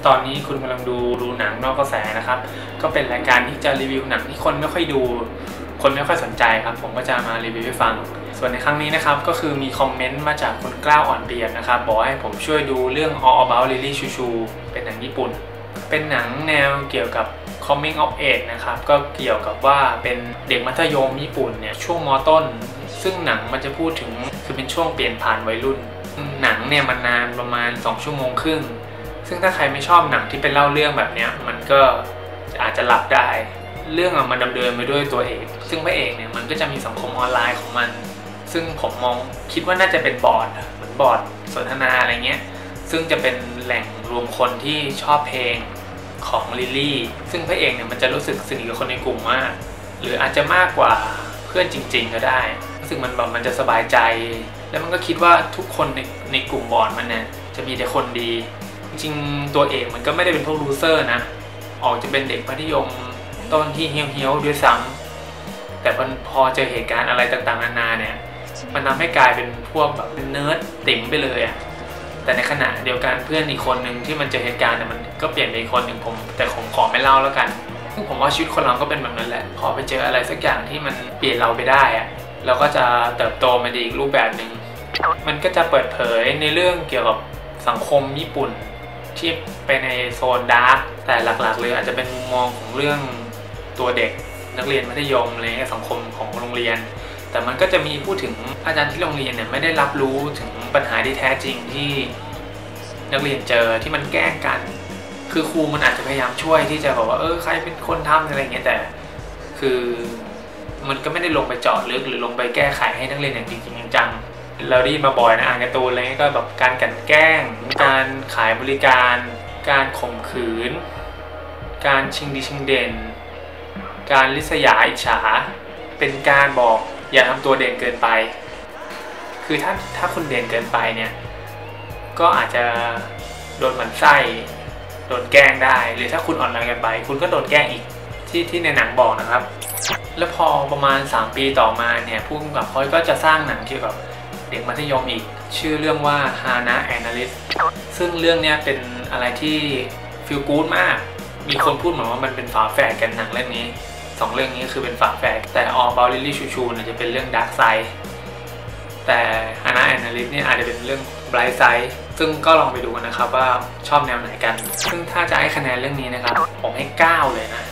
ตอนนี้คุณกำลังดูหนังนอกกระแสนะครับก็เป็นรายการที่จะรีวิวหนังที่คนไม่ค่อยดูคนไม่ค่อยสนใจครับผมก็จะมารีวิวให้ฟังส่วนในครั้งนี้นะครับก็คือมีคอมเมนต์มาจากคุณกล้าวอ่อนเปรียบนะครับบอกให้ผมช่วยดูเรื่อง All About Lily Choo Choo เป็นหนังญี่ปุ่นเป็นหนังแนวเกี่ยวกับ Coming of Age นะครับก็เกี่ยวกับว่าเป็นเด็กมัธยมญี่ปุ่นเนี่ยช่วงม.ต้นซึ่งหนังมันจะพูดถึงคือเป็นช่วงเปลี่ยนผ่านวัยรุ่นหนังเนี่ยมันนานประมาณ2 ชั่วโมงครึ่งซึ่งถ้าใครไม่ชอบหนังที่เป็นเล่าเรื่องแบบนี้มันก็อาจจะหลับได้เรื่องมันดำเนินไปด้วยตัวเอกซึ่งพระเอกเนี่ยมันก็จะมีสังคมออนไลน์ของมันซึ่งผมคิดว่าน่าจะเป็นบอร์ดเหมือนบอร์ดสนทนาอะไรเงี้ยซึ่งจะเป็นแหล่งรวมคนที่ชอบเพลงของลิลลี่ซึ่งพระเอกเนี่ยมันจะรู้สึกสนิทกับคนในกลุ่มมากหรืออาจจะมากกว่าเพื่อนจริงๆก็ได้รู้สึกมันจะสบายใจแล้วมันก็คิดว่าทุกคนในกลุ่มบอร์ดมันเนี่ยจะมีแต่คนดีจริงๆตัวเอกมันก็ไม่ได้เป็นพวกลูเซอร์นะออกจะเป็นเด็กมัธยมต้นที่เฮี้ยวๆด้วยซ้ำแต่พอเจอเหตุการณ์อะไรต่างๆนานาเนี่ยมันทำให้กลายเป็นพวกแบบเนิร์ดติ๋มไปเลยอ่ะแต่ในขณะเดียวกันเพื่อนอีกคนหนึ่งที่มันเจอเหตุการณ์เนี่ยมันก็เปลี่ยนไปอีกคนหนึ่งแต่ผมขอไม่เล่าแล้วกันซึ่งผมว่าชีวิตคนเราก็เป็นแบบนั้นแหละพอไปเจออะไรสักอย่างที่มันเปลี่ยนเราไปได้อ่ะเราก็จะเติบโตมาในอีกรูปแบบหนึ่งมันก็จะเปิดเผยในเรื่องเกี่ยวกับสังคมญี่ปุ่นที่ไปในโซนดาร์กแต่หลักๆเลยอาจจะเป็นมุมมองของเรื่องตัวเด็กนักเรียนมัธยมอะไรเงี้ยสังคมของโรงเรียนแต่มันก็จะมีพูดถึงอาจารย์ที่โรงเรียนเนี่ยไม่ได้รับรู้ถึงปัญหาที่แท้จริงที่นักเรียนเจอที่มันแกล้งกันคือครูมันอาจจะพยายามช่วยที่จะบอกว่าใครเป็นคนทำอะไรเงี้ยแต่คือมันก็ไม่ได้ลงไปเจาะลึกหรือลงไปแก้ไขให้นักเรียนอย่างจริงจังเราได้มาบ่อยนะอ่านการ์ตูนอะไรเงี้ยก็แบบการกลั่นแกล้งการขายบริการการข่มขืนการชิงดีชิงเด่นการริษยาอิจฉาเป็นการบอกอย่าทำตัวเด่นเกินไปคือถ้าคุณเด่นเกินไปเนี่ยก็อาจจะโดนหมั่นไส้โดนแกล้งได้หรือถ้าคุณอ่อนแรงเกินไปคุณก็โดนแกล้งอีกที่ในหนังบอกนะครับแล้วพอประมาณ3 ปีต่อมาเนี่ยผู้กำกับเขาก็จะสร้างหนังเกี่ยวกับเด็กมัธยมอีกชื่อเรื่องว่า Hana Analyst ซึ่งเรื่องนี้เป็นอะไรที่ฟีลกู๊ดมากมีคนพูดเหมือนว่ามันเป็นฝาแฝดกันหนังเรื่องนี้2 เรื่องนี้คือเป็นฝาแฝดแต่ All About Lily Choo Choo เนี่ยจะเป็นเรื่อง Dark Side แต่ Hana Analyst เนี่ยอาจจะเป็นเรื่อง Bright Side ซึ่งก็ลองไปดูกันนะครับว่าชอบแนวไหนกันซึ่งถ้าจะให้คะแนนเรื่องนี้นะครับผมให้9เลยนะ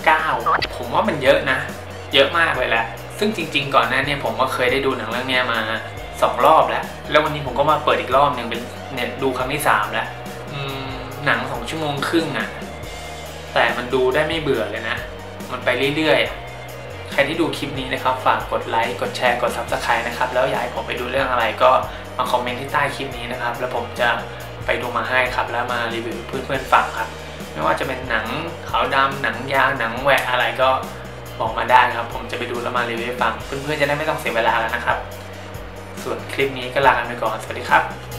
9ผมว่ามันเยอะนะเยอะมากเลยแหละซึ่งจริงๆก่อนหน้านี้ผมก็เคยได้ดูหนังเรื่องนี้มา2 รอบแล้ววันนี้ผมก็มาเปิดอีกรอบหนึ่งเป็นเนี่ยดูครั้งที่3แล้วหนัง2 ชั่วโมงครึ่งอ่ะแต่มันดูได้ไม่เบื่อเลยนะมันไปเรื่อยๆใครที่ดูคลิปนี้นะครับฝากกดไลค์กดแชร์กด Subscribe นะครับแล้วอยากให้ผมไปดูเรื่องอะไรก็มาคอมเมนต์ที่ใต้คลิปนี้นะครับแล้วผมจะไปดูมาให้ครับแล้วมารีวิวเพื่อนๆฟังครับไม่ว่าจะเป็นหนังขาวดำหนังยาวหนังแหวกอะไรก็บอกมาได้ครับผมจะไปดูแล้วมารีวิวให้ฟังเพื่อนๆจะได้ไม่ต้องเสียเวลาแล้วนะครับส่วนคลิปนี้ก็ลากันไปก่อนสวัสดีครับ